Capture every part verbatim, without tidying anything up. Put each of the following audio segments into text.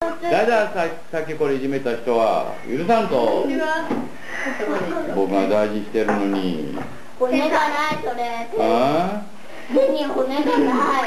誰だささっきこれいじめた人は許さんと。僕が大事にしてるのに。 骨がないそれ。 ああ。 手に骨がない。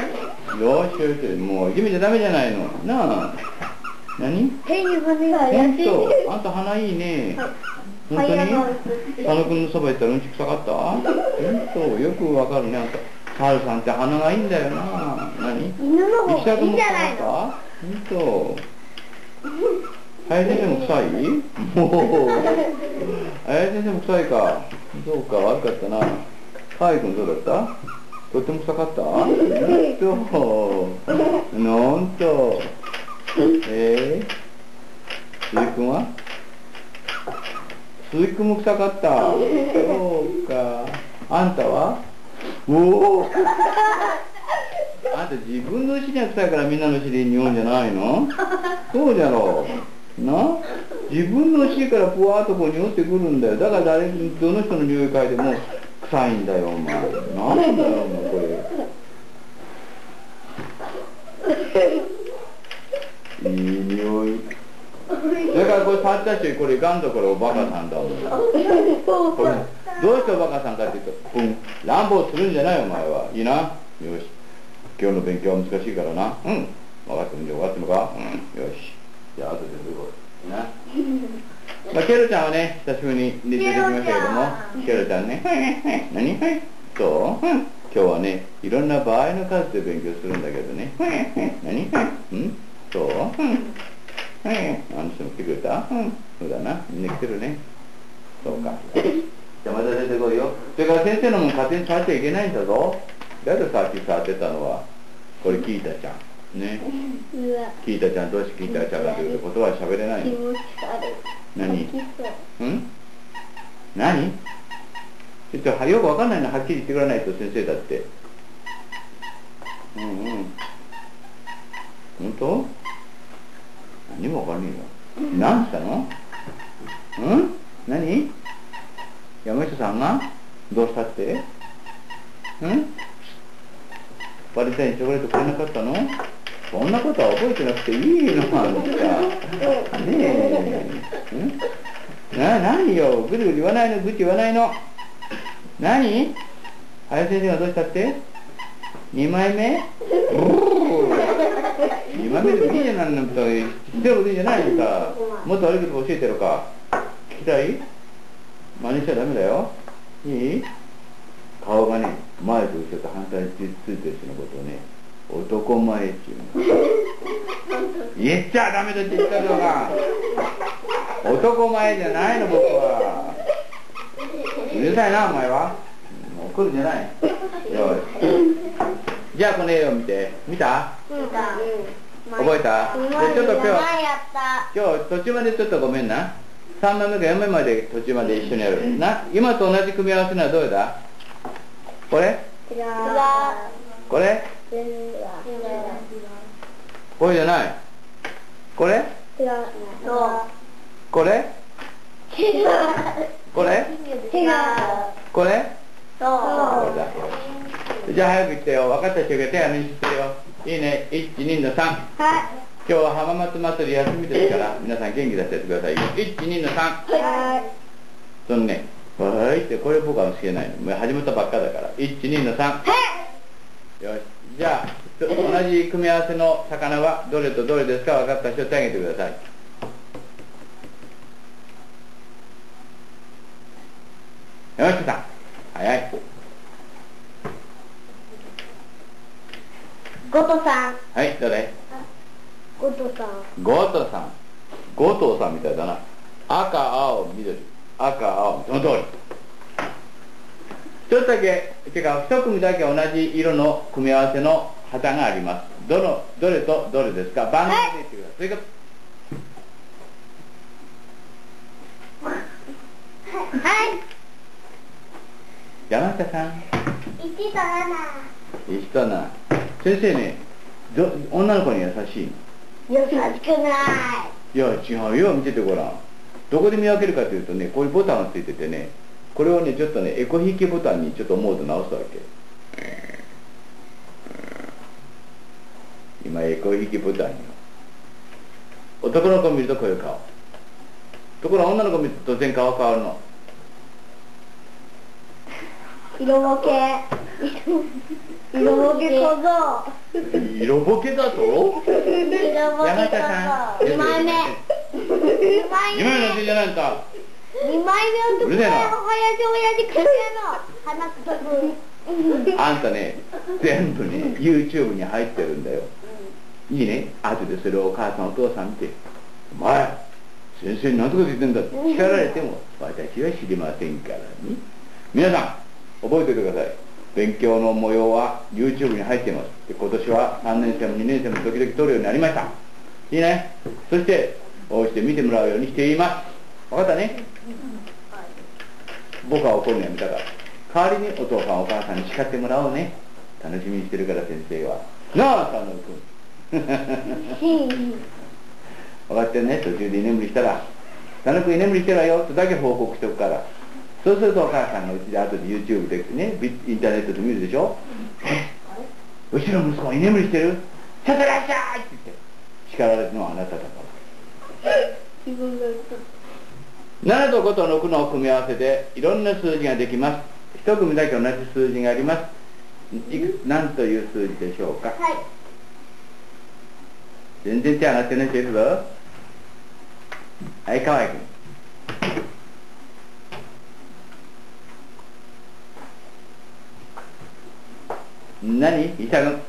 どうしようしてもういじめちゃダメじゃないの。なあ。何？ 手に骨がない。 本当。あんた鼻いいね。本当に？佐野君のそば行ったらうんち臭かった？本当よくわかるねあんた。カールさんって鼻がいいんだよな。何？ 犬の方がいいんじゃないの？ 本当。林先生も臭い？もう。林先生も臭いか。そうか悪かったな。河合君どうだった？とっても臭かった？本当。なんと。えー？鈴木君は？鈴木君も臭かった。そうか。あんたは？おお。あんた自分の尻が臭いからみんなの尻に匂うんじゃないの？そうじゃろう。な？自分の尻からぷわーっとこう匂ってくるんだよ。だから誰、どの人の匂い嗅いでも臭いんだよ、お前。なんだよ、お前、これ。いい匂い。それからこれ触った人、これガンとこれおバカさんだもん。これどうしておバカさんかっていうと、うん、乱暴するんじゃないお前は。いいな。よし。今日の勉強は難しいからな。うん。分かってるんで分かってるのか？うん。よし。じゃあ後でどこいいな。まあ、ケロちゃんはね、久しぶりに出てきましたけども、ケロちゃんね、はいはいはい、何はい、そう、うん、今日はね、いろんな場合の数で勉強するんだけどね、はいはい、何はい、うん、そう、うん、はい、あの人も来てくれた？うん、そうだな、みんな来てるね。そうか。じゃあまた出てこいよ。それから先生のもん勝手に触っちゃいけないんだぞ。だってさっき触ってたのは、これキータちゃん。ね。キータちゃんどうしてキータちゃんかというと言葉は喋れないの。何？うん？何？ちょっとよくわかんないのはっきり言ってくれないと先生だって。うんうん。本当？何もわかんねえよ。何したの？うん？何？山下さんがどうしたって？うん？バレンタインチョコレートくれなかったの？そんなことは覚えてなくていいのあんた。ねえ。ん？な、何よ。ぐるぐる言わないの、ぐち言わないの。何？林先生がどうしたって？にまいめ？にまいめでもいいじゃないの。知ってることいいじゃないのさ。もっと悪いこと教えてるか。聞きたい？真似しちゃダメだよ。いい？顔がね、前と後ろと反対についてる人のことをね、男前っていうの。言っちゃダメだって言ったのが。男前じゃないの僕は。うるさいなお前は。怒るんじゃない。よし。じゃあこの絵を見て。見た？見た。覚えた？でちょっと今日今日途中までちょっとごめんな。さんまいめかよんまいめまで途中まで一緒にやる。な今と同じ組み合わせのはどれだ？これ？これ？これじゃない。これ？これ？これ？これ？そうだ。じゃあ早く言ってよ。分かった人が手挙げにしてよ。いいね。いち、にのさん。はい。今日は浜松祭り休みですから皆さん元気出してやってくださいよ。いち、にのさん。はい。そのね、はいってこれ僕は教えないの。もう始めたばっかだから。いち、にのさん。はい。よし。じゃあ同じ組み合わせの魚はどれとどれですか？分かった人手挙げてください。山下さん。早い。 ゴトさん。 はい、どれ？ ゴトさん。 ゴトさん。ゴトさんみたいだな。赤、青、緑。赤、青、その通り。一つだけ、てか一組だけ同じ色の組み合わせの旗があります。どの、どれとどれですか？番号で言ってください。それから。はい。山下さん。 いちとなな。 いちとなな。先生ね、ど女の子に優しいの？優しくない。 いや違うよ、見ててごらん。どこで見分けるかというとね、こういうボタンがついててね、これをねちょっとねエコ引きボタンにちょっとモード直すわけ。今エコ引きボタンよ。 男の子見るとこういう顔。ところが女の子見ると突然顔変わるの。 色ボケ。色ボケ小僧。 色ボケだと？ 色ボケ山下さん。 二枚目。二枚二枚目のせいじゃないんだ。 二枚目のところは林親父くれの鼻くそぶ。 あんたね、全部ね、YouTube に入ってるんだよ。いいね。後でそれをお母さんお父さん見て、お前、先生に何とか言ってんだって叱られても、私は知りませんからね。皆さん、覚えておいてください。勉強の模様は YouTube に入っています。で、今年はさんねん生もにねん生も時々撮るようになりました。いいね。そして、こうして見てもらうようにしています。わかったね。僕は怒るのやめたから。代わりにお父さんお母さんに叱ってもらおうね。楽しみにしてるから先生は。なあ、佐野君。分かってんね。途中で居眠りしたら「佐野君居眠りしてるわよ」とだけ報告しておくから。そうするとお母さんがうちで後で YouTube でね、インターネットで見るでしょ。うちの息子は居眠りしてる、ちょっといらっしゃいって言って叱られるのはあなただから。ななとごとろくの組み合わせでいろんな数字ができます。一組だけ同じ数字があります。いくつ何という数字でしょうか。 はい。 全然手上がってない人いるぞ。はい、河合君。何？伊佐君。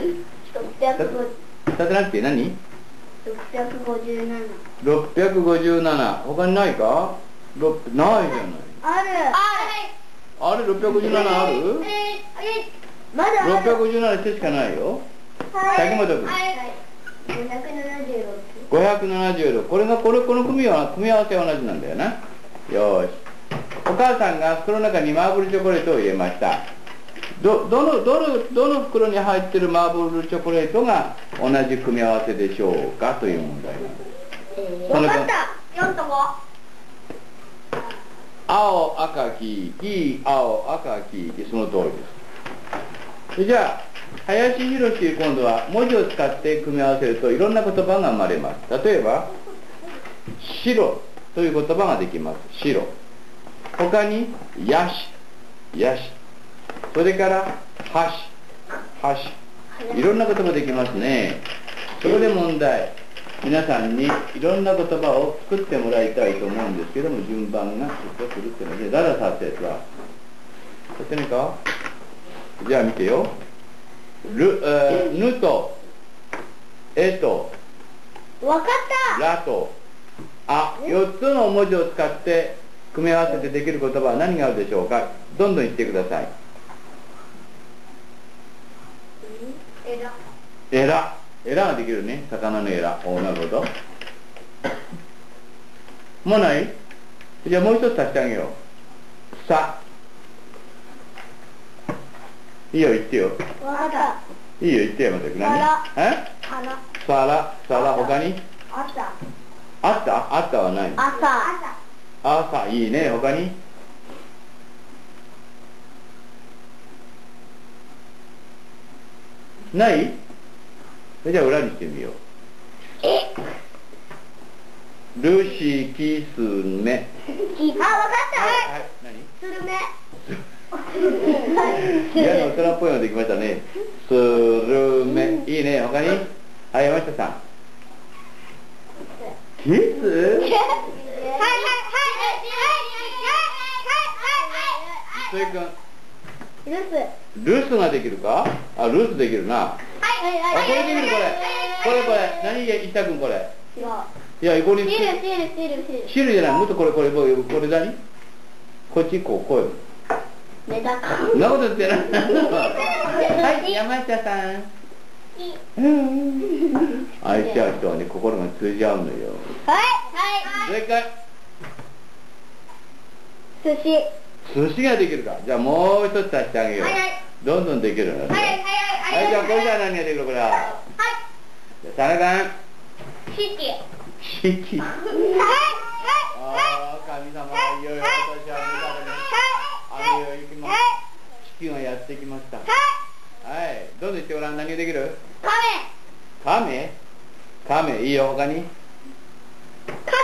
立てなくて何？ ろっぴゃくごじゅうなな。 ろっぴゃくごじゅうなな。他にないか？ろないじゃない。 ある。 あれろっぴゃくごじゅうななある？ まだある。 ろっぴゃくごじゅうなな手しかないよ。竹本君。 ごひゃくななじゅうろく。 ごひゃくななじゅうろく。これがこれこの組みは組み合わせは同じなんだよな。よーし。お母さんが袋の中にマーブルチョコレートを入れました。どどのどのどの袋に入ってるマーブルチョコレートが同じ組み合わせでしょうかという問題なんです。 分かった。よんとご。 青赤黄黄青赤黄黄その通りです。じゃあ林博士今度は文字を使って組み合わせるといろんな言葉が生まれます。例えば白という言葉ができます。白。他にヤシヤシ、それから箸箸、いろんな言葉できますね。そこで問題、皆さんにいろんな言葉を作ってもらいたいと思うんですけども、順番がちょっと狂ってますね。誰ださってやつはやってみるか。じゃあ見てよ。る、えー、ぬとえとわかったらとあ、よっつの文字を使って組み合わせてできる言葉は何があるでしょうか。どんどん言ってください。 えら。 えら。えらができるね。魚のえら。お、なるほど。もうない？じゃあもう一つ足してあげよう。さ。いいよ、言ってよ。 わかった。 いいよ、言ってよ、また。何？え？ 花。 皿、皿、他に？ あった。 あった？あったはない。 朝。 朝、いいね。他に？ない？じゃあ裏にしてみよう。 え？ ルシキスメ。 あ、わかった。 はい、何？ スルメ。 いや、大人っぽいのできましたね。スルメ。いいね。他に？はい、山下さん。キス？はいはいはいはいはいはいはいはいはいはいはいはい。 ルス。 ルスができるか？あ、ルスできるな。 はいはいはい。 あ、これできるこれ。これこれ。何言ったくんこれ。 違う。 いや、これ。 シールシールシールシール。 シールじゃない。もっとこれこれこれこれ何？こっちこうこういう。 メダカ。 そんなこと言ってない。はい、山下さん。相手は人はね、心が通じ合うのよ。 はいはい。 もう一回。 寿司。 寿司ができるか。じゃあもう一つ足してあげよう。 はいはい。 どんどんできるようになる。 はいはいはいはい。 はい、じゃあこれじゃあ何ができるこれは。 はい。 じゃあ田中。 シキ。 シキ。 はいはいああ、神様がいよいよ今年は雨がね、雨を行きます。四季がやってきました。はい。どんどん言ってごらん。何ができる？ カメ。 カメ？カメ、いいよ。他に？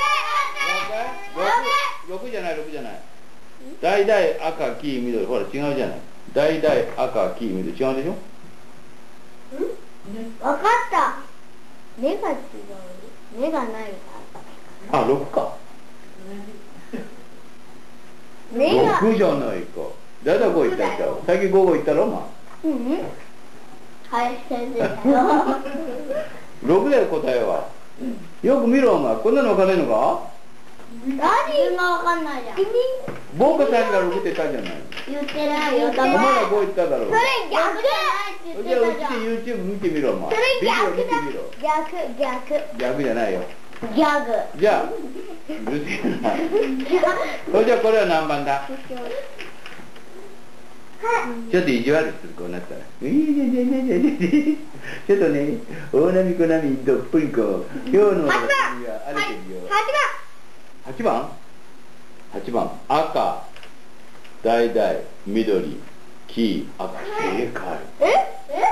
ろくじゃない、ろくじゃない。大々赤、黄、緑。ほら、違うじゃない。大々赤、黄、緑。違うでしょ？ わかった。目が違う。目がない。 あ、ろくか。 目が。 ろくじゃないか。だいたいごいったっちゃう。最近ごごいったろ、まあ。 うん。はい、先生だよ。 ろくだよ、答えは。よく見ろ、お前。こんなのわかんないのか？ 何がわかんないじゃん。 僕が最初からろくって言ったじゃない。 言ってないよ。おお前らご言っただろう。 それ逆じゃないってじゃあ、う言ってたじゃん。 ちで YouTube 見てみろ、お前。 それ逆ビデオ見てみろ。 逆、逆。 逆じゃないよ。 ギャグ。 じゃあ、うるせえな。それじゃあ、これは何番だ？ちょっと意地悪するこうなったら。いいねねねねね。ちょっとね、大波小波どっぷりこ。今日のはちばん。 荒れてるよ。 ははちばん？ はち 番。赤、橙、緑、黄、赤。正解。 え？え？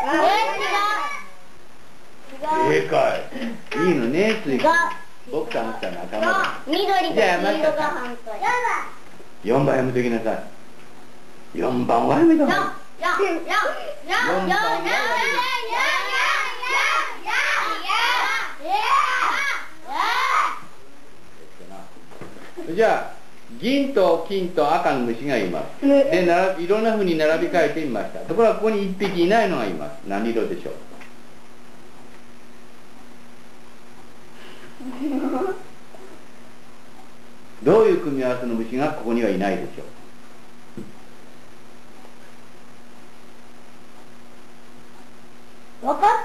違う。 正解。いいのね、つい。僕とあなた仲間だ。 緑と黄色が反対。 よんばんやめときなさい。よんばんはやめた方がいい。じゃあ、銀と金と赤の虫がいます。で、ならいろんな風に並び替えてみました。ところがここにいっぴきいないのがいます。何色でしょう？どういう組み合わせの虫がここにはいないでしょう？わかった。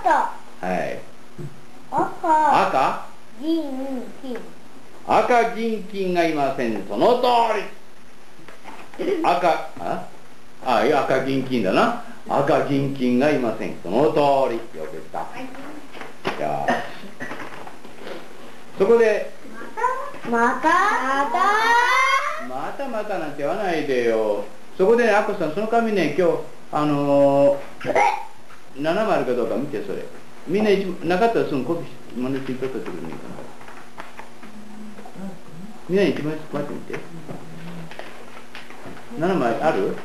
はい。 赤、 赤銀、金。 赤、銀、金がいません。その通り。赤、ああ、いや、赤、銀、金だな。赤、銀、金がいません。その通り。よく言った。じゃあ、そこで、 またまたまたまたなんて言わないでよ。そこでね、アッコさん、その紙ね、今日、あのー、ななまいあるかどうか見て、それ。みんな一なかったらすぐコピーして、真似していただいてくれないかな。みんな一枚ずつこうやってみて。ななまいある？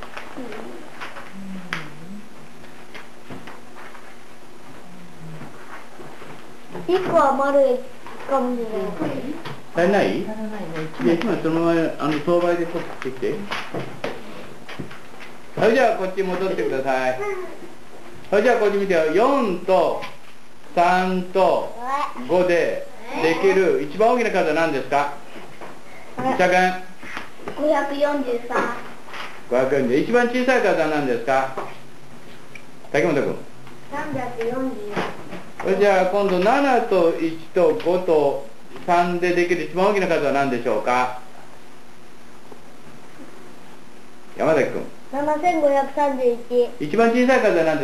一個は丸いかもしれない。 足りない？じゃあ一枚そのまま、あの、当倍でコピーしてきて。はい、じゃあこっち戻ってください。はい、じゃあこっち見てよ。よんとさんとごでできる一番大きな数は何ですか？石田君。 ごひゃくよんじゅうさん。 ごひゃくよんじゅう。一番小さい数は何ですか？竹本君。 さんびゃくよんじゅう。 それじゃあ今度ななといちとごとさんでできる一番大きな数は何でしょうか？山崎君。 ななせんごひゃくさんじゅういち。 一番小さい数は何ですか？